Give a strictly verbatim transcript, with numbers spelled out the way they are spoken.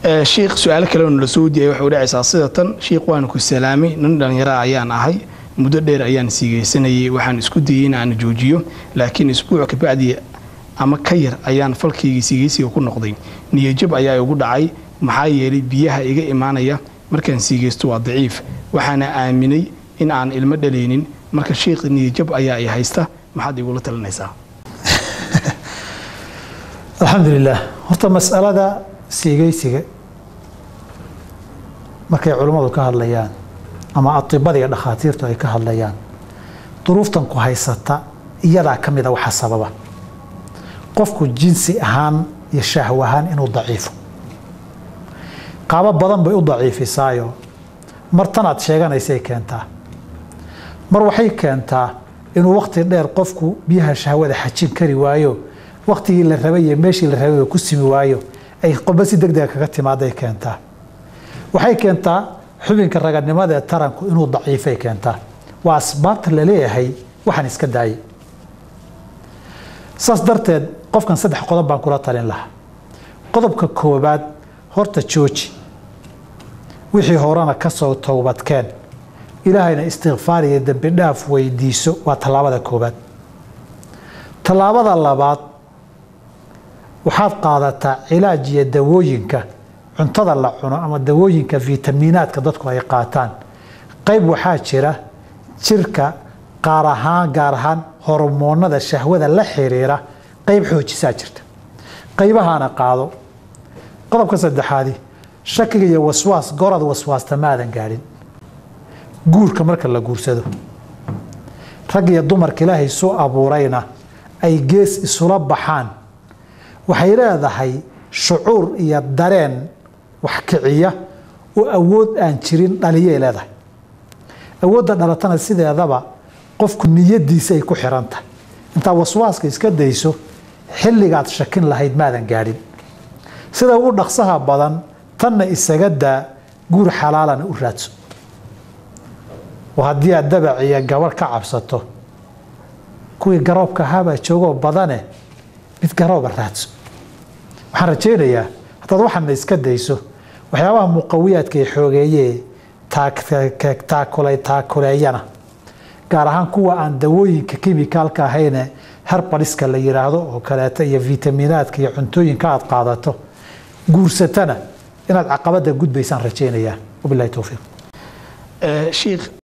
sheekh su'aal kale oo la soo diiyay waxa uu dhacaysaa sidatan sheekh waan ku salaamay nin dhalinyaro ayaan ahay muddo dheer ayaan siigeysanayay waxaan isku dayay in aan joojiyo laakiin isbuuc ka bacdi ama ka yar ayaan falkayga siigeysiga ku noqday niyajab ayaa igu dhacay maxaa yeelay biyaha iga imaanaya markaan siigeysto waa daciif waxaana aaminay in aan ilmo dhaleenin marka sheekh niyajab ayaa ay haysta maxaad igu la talinaysaa alxamdulilah horta mas'alada siigeysiga markay culimmadu ka hadlayaan ama atibada iyo dhakhaatiirtu ay ka hadlayaan duruuftan ku haysata iyadaa ka mid a waxa sababa qofku jinsi ahaan iyo shahwa ahaan inuu daciifo qaabo badan bay u daciifisaayo mar tanaad sheeganaysay keentaa mar waxay keentaa inuu waqti dheer qofku biyaha shahwada xajin kari waayo waqtigii la rabay iyo meeshii la rabay ku simi waayo ay qodba si degdeg kaga timaaday keentaa waxay keentaa xubinka raganimada ee taranku inuu daciifay keentaa waa asbaabta la leeyahay waxaan iska daayay saas darteed qofkan saddex qodob baan kula talin lahaa qodobka koobaad horta jooji wixii horena ka soo towbadkeen ilaahayna istighfaar iyo dambi dhaaf weydiiso waa tallaabada koobaad tallaabada labaad waxaad qaadataa cilaaj iyo dawooyinka cuntada la cuno ama dawooyinka fiitamiinaadka dadku ay qaataan qayb waxaa jira jirka qaar ahaan gaar ahaan hormoonada shahwada la xiriira qayb xoojisaa jirta qaybahaana qaado qodobka saddexaadi shakiga iyo waswaas gorad waswaasta maadan gaadhin guurka marka la guursado rag iyo dumarka ilaahay soo abuurayna ay gees isula baxaan waxay leedahay shucuur iyo dareen wax kiciya oo awood aan jirin dhaliyay leedahay awoodda dhalatana sideedaba qofku niyadiisa ay ku xiran tahay intaa waswaaska iska dayso xilligaad shakin lahayd maadan gaadhin sida ugu dhaqsaha badan tanna isaga daa guur xalaalana u raadso oo haddii aad dabac iyo gabar ka cabsato kuwii garoobka ahaabaa joogoo badane mid garooba raadso waxaan rajaynayaa haddaad waxaana iska dayso waxyaabaha muqawiyaadka ay xoogeeyee taakulay taakuleeyana gaar ahaan kuwa aan dawooyinka kimikaalka ahayne herbaliska la yiraahdo oo kaleeta iyo fiitamiinaadka iyo cuntooyinka aad qaadato guursatana inaad caqabada gudbaysaan rajaynayaa wabillahi tawfiiq sheekh